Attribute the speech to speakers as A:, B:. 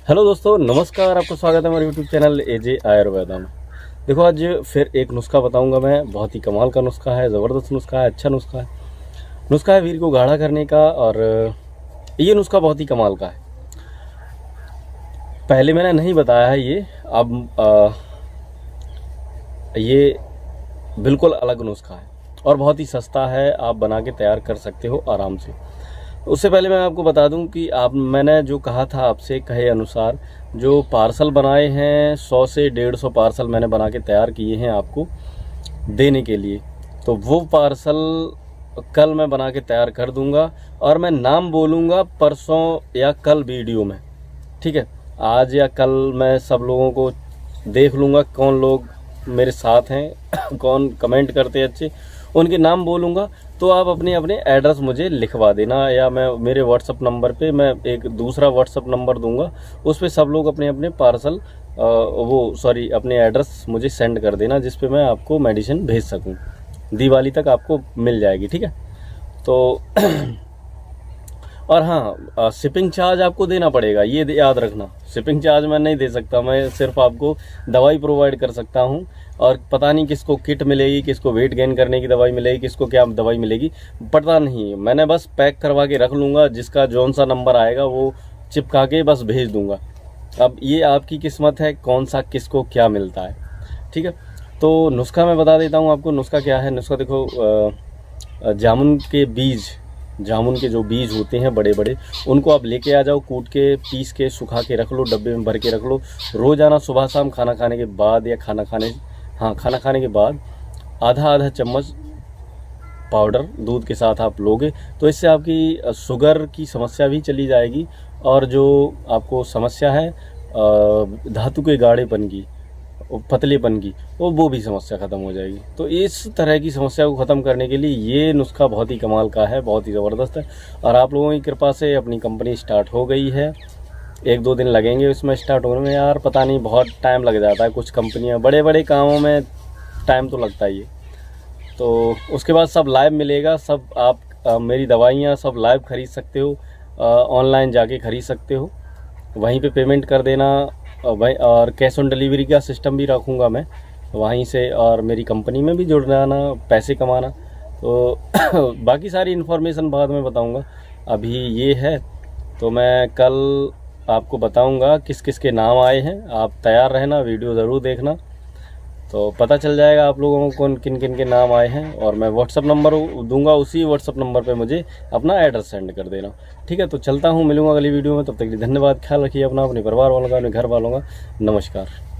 A: Hello दोस्तों, नमस्कार। आपका स्वागत है हमारे यूट्यूब चैनल एजे आयुर्वेदा में। देखो, आज फिर एक नुस्खा बताऊंगा मैं। बहुत ही कमाल का नुस्खा है, ज़बरदस्त नुस्खा है, अच्छा नुस्खा है वीर को गाढ़ा करने का। और ये नुस्खा बहुत ही कमाल का है। पहले मैंने नहीं बताया है ये। अब ये बिल्कुल अलग नुस्खा है और बहुत ही सस्ता है। आप बना के तैयार कर सकते हो आराम से। उससे पहले मैं आपको बता दूं कि मैंने जो कहा था आपसे कहे अनुसार जो पार्सल बनाए हैं 100 से 150 पार्सल मैंने बना के तैयार किए हैं आपको देने के लिए। तो वो पार्सल कल मैं बना के तैयार कर दूंगा और मैं नाम बोलूंगा परसों या कल वीडियो में। ठीक है, आज या कल मैं सब लोगों को देख लूँगा कौन लोग मेरे साथ हैं कौन कमेंट करते हैं अच्छे, उनके नाम बोलूँगा। तो आप अपने अपने एड्रेस मुझे लिखवा देना, या मैं मेरे व्हाट्सअप नंबर पे मैं एक दूसरा व्हाट्सअप नंबर दूंगा, उस पर सब लोग अपने अपने पार्सल अपने एड्रेस मुझे सेंड कर देना, जिस पे मैं आपको मेडिसिन भेज सकूं। दिवाली तक आपको मिल जाएगी। ठीक है, तो और हाँ, शिपिंग चार्ज आपको देना पड़ेगा, ये याद रखना। शिपिंग चार्ज मैं नहीं दे सकता, मैं सिर्फ आपको दवाई प्रोवाइड कर सकता हूँ। और पता नहीं किसको किट मिलेगी, किसको वेट गेन करने की दवाई मिलेगी, किसको क्या दवाई मिलेगी, पता नहीं। मैंने बस पैक करवा के रख लूँगा, जिसका जौन सा नंबर आएगा वो चिपका के बस भेज दूँगा। अब ये आपकी किस्मत है कौन सा किसको क्या मिलता है। ठीक है, तो नुस्खा मैं बता देता हूँ आपको। नुस्खा क्या है? नुस्खा देखो, जामुन के जो बीज होते हैं बड़े बड़े, उनको आप लेके आ जाओ, कूट के पीस के सुखा के रख लो, डब्बे में भर के रख लो। रोजाना सुबह शाम खाना खाने के बाद या खाना खाने के बाद आधा चम्मच पाउडर दूध के साथ आप लोगे तो इससे आपकी शुगर की समस्या भी चली जाएगी। और जो आपको समस्या है धातु के गाढ़ेपन की, पतलेपन की, वो भी समस्या ख़त्म हो जाएगी। तो इस तरह की समस्या को ख़त्म करने के लिए ये नुस्खा बहुत ही कमाल का है, बहुत ही ज़बरदस्त है। और आप लोगों की कृपा से अपनी कंपनी स्टार्ट हो गई है। 1-2 दिन लगेंगे इसमें स्टार्ट होने में, यार पता नहीं, बहुत टाइम लग जाता है। कुछ कंपनियां बड़े बड़े कामों में टाइम तो लगता ही है। तो उसके बाद सब लाइव मिलेगा, सब आप मेरी दवाइयाँ सब लाइव खरीद सकते हो, ऑनलाइन जाके खरीद सकते हो, वहीं पे पेमेंट कर देना भाई। और कैश ऑन डिलीवरी का सिस्टम भी रखूँगा मैं वहीं से, और मेरी कंपनी में भी जुड़ जाना, पैसे कमाना। तो बाकी सारी इन्फॉर्मेशन बाद में बताऊँगा, अभी ये है। तो मैं कल आपको बताऊंगा किस किस के नाम आए हैं। आप तैयार रहना, वीडियो ज़रूर देखना, तो पता चल जाएगा आप लोगों को कौन किन किन के नाम आए हैं। और मैं व्हाट्सअप नंबर दूंगा, उसी व्हाट्सअप नंबर पे मुझे अपना एड्रेस सेंड कर देना। ठीक है, तो चलता हूँ, मिलूंगा अगली वीडियो में। तब तक के लिए धन्यवाद। ख्याल रखिए अपना, अपने परिवार वालों का, अपने घर वालों का। नमस्कार।